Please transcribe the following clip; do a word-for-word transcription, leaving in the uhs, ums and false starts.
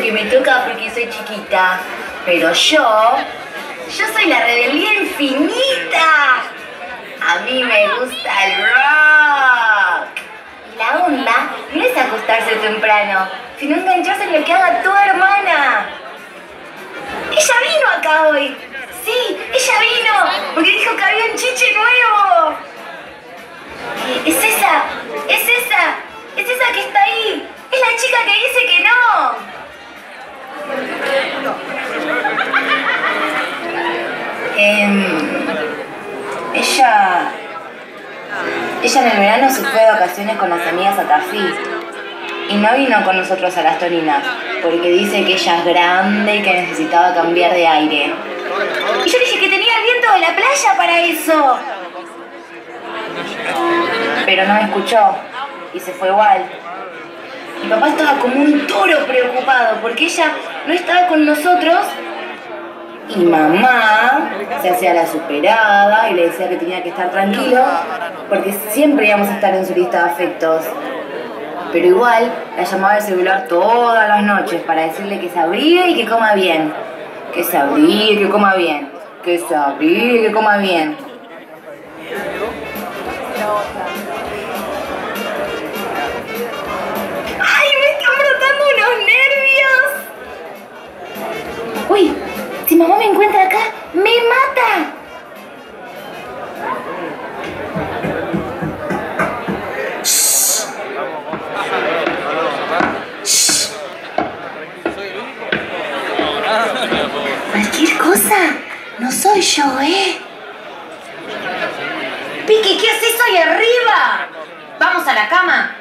porque me toca porque soy chiquita. Pero yo, yo soy la rebeldía infinita. A mí me gusta el rock. Y la onda no es acostarse temprano, sino engancharse en lo que haga tu hermana. Ella vino acá hoy. Sí, ella vino, porque dijo que había un chiche nuevo. Es esa, es esa, es esa que está ahí. Es la chica que dice que no. Eh, ella... Ella en el verano se fue de vacaciones con las amigas a Tafí. Y no vino con nosotros a las Toninas, porque dice que ella es grande y que necesitaba cambiar de aire. Y yo le dije que tenía el viento de la playa para eso. Pero no me escuchó y se fue igual. Mi papá estaba como un toro preocupado porque ella no estaba con nosotros y mamá se hacía la superada y le decía que tenía que estar tranquilo porque siempre íbamos a estar en su lista de afectos. Pero igual la llamaba al celular todas las noches para decirle que se abrigue y que coma bien. Que se abrigue y que coma bien. Que se abrigue y que coma bien. ¡Ay, me están brotando unos nervios! ¡Uy! Si mamá me encuentra acá, ¡me mata! Cualquier cosa, no soy yo, ¿eh? Piqui, ¿qué haces ahí arriba? Vamos a la cama.